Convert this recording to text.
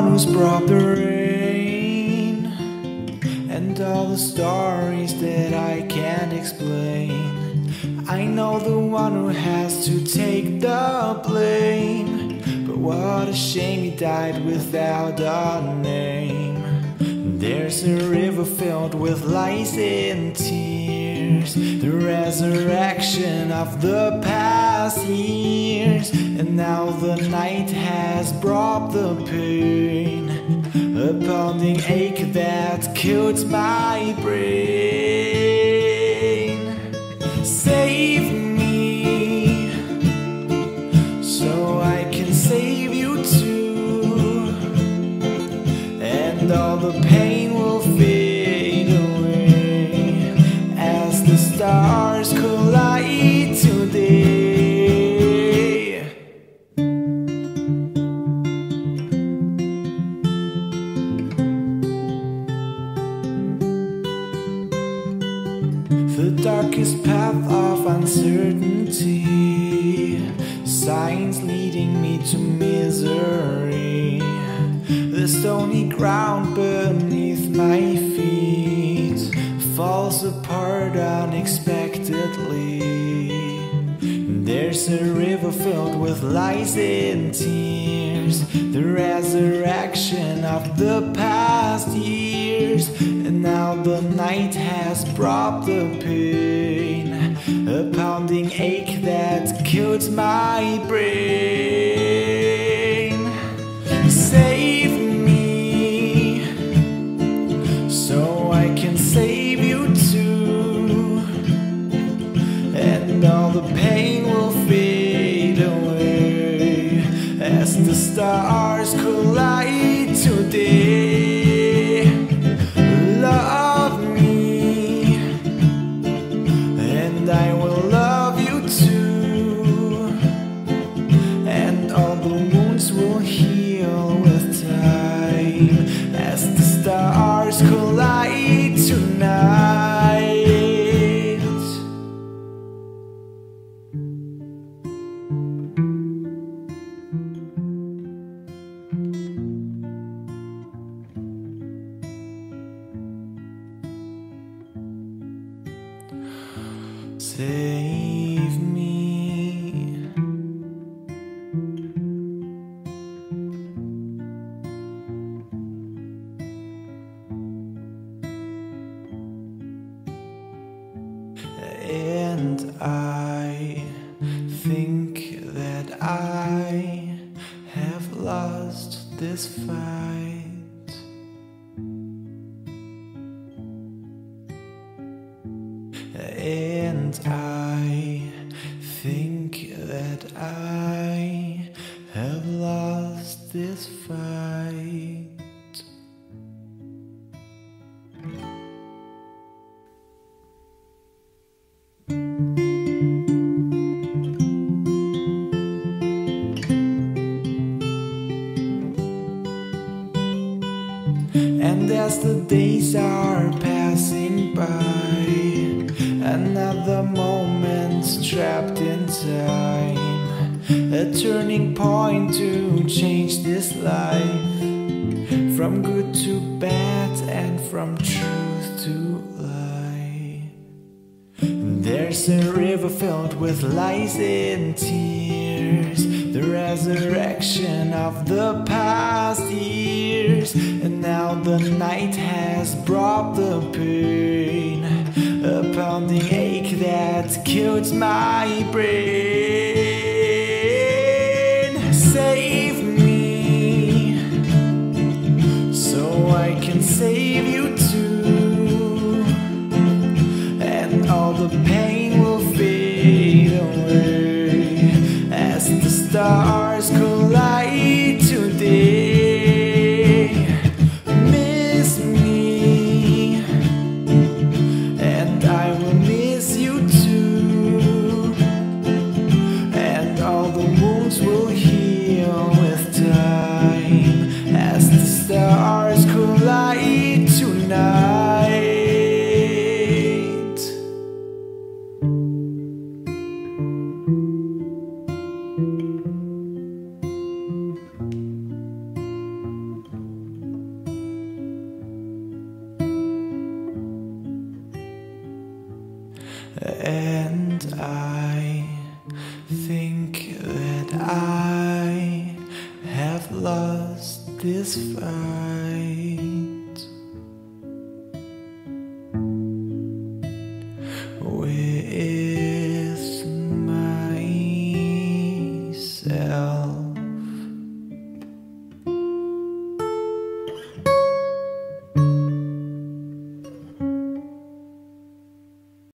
one who's brought the rain and all the stories that I can't explain. I know the one who has to take the blame, but what a shame he died without a name. There's a river filled with lies and tears, the resurrection of the past years. And now the night has brought the pain, a pounding ache that killed my brain. Save me, so I can save you too, and all the pain will fade away as the stars collide today. The darkest path of uncertainty, signs leading me to misery. The stony ground beneath my feet falls apart unexpectedly. There's a river filled with lies and tears, the resurrection of the past years. And now the night has brought the pain, a pounding ache that kills my brain. Save me, so I can save you too, and all the pain will fade away as the stars collide today. Love me, and I will love you too, and all the wounds will heal with time as the stars collide tonight. Save me, and I think that I have lost this fight. And I think that I have lost this fight. And as the days are passing by, another moment trapped in time, a turning point to change this life, from good to bad and from truth to lie. There's a river filled with lies and tears, the resurrection of the past years. And now the night has brought the pain, a pounding ache that kills my brain. Save me, so I can save you too, and all the pain will fade away as the stars collide today. Miss me, and I will miss you too, and all the wounds will heal with time as the stars collide tonight. lost this fight.